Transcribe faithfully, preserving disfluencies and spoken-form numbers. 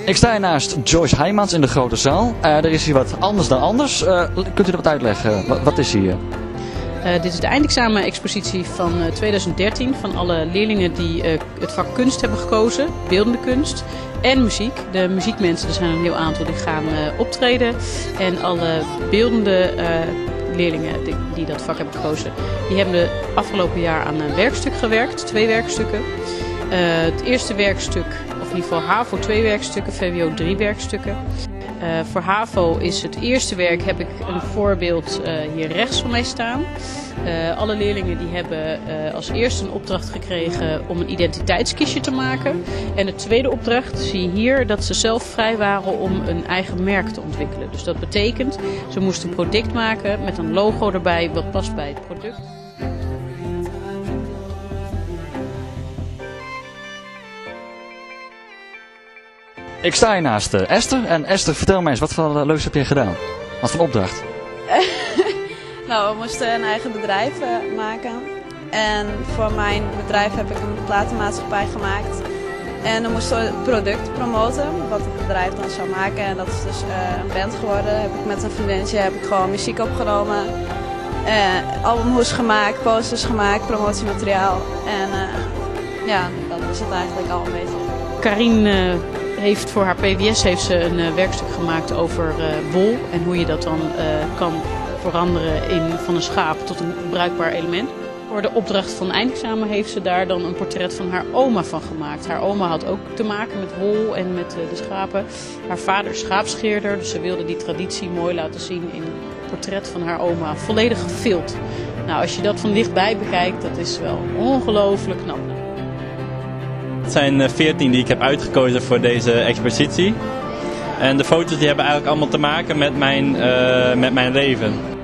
Ik sta hier naast Joyce Heijmans in de grote zaal. Uh, er is hier wat anders dan anders. Uh, kunt u dat wat uitleggen? Wat, wat is hier? Uh, dit is de eindexamen-expositie van uh, twintig dertien van alle leerlingen die uh, het vak kunst hebben gekozen, beeldende kunst en muziek. De muziekmensen, er zijn een heel aantal die gaan uh, optreden en alle beeldende uh, leerlingen die, die dat vak hebben gekozen, die hebben de afgelopen jaar aan een werkstuk gewerkt, twee werkstukken. Uh, het eerste werkstuk, of in ieder geval HAVO twee werkstukken, V W O drie werkstukken. Uh, voor HAVO is het eerste werk, heb ik een voorbeeld uh, hier rechts van mij staan. Uh, alle leerlingen die hebben uh, als eerste een opdracht gekregen om een identiteitskistje te maken. En de tweede opdracht zie je hier dat ze zelf vrij waren om een eigen merk te ontwikkelen. Dus dat betekent, ze moesten een product maken met een logo erbij wat past bij het product. Ik sta hier naast uh, Esther. En Esther, vertel mij eens, wat voor uh, leuks heb je gedaan? Wat voor opdracht? Nou, we moesten een eigen bedrijf uh, maken. En voor mijn bedrijf heb ik een platenmaatschappij gemaakt. En dan moesten we het product promoten, wat het bedrijf dan zou maken. En dat is dus uh, een band geworden. Heb ik met een vriendinnetje heb ik gewoon muziek opgenomen. Uh, albumhoes gemaakt, posters gemaakt, promotiemateriaal. En uh, ja, dat is het eigenlijk al een beetje. Karin uh, heeft voor haar P W S heeft ze een uh, werkstuk gemaakt over uh, wol. En hoe je dat dan uh, kan veranderen in, van een schaap tot een bruikbaar element. Voor de opdracht van eindexamen heeft ze daar dan een portret van haar oma van gemaakt. Haar oma had ook te maken met wol en met uh, de schapen. Haar vader is schaapscheerder, dus ze wilde die traditie mooi laten zien in een portret van haar oma. Volledig gefild. Nou, als je dat van dichtbij bekijkt, dat is wel ongelooflijk knap. Het zijn veertien die ik heb uitgekozen voor deze expositie. En de foto's die hebben eigenlijk allemaal te maken met mijn, uh, met mijn leven.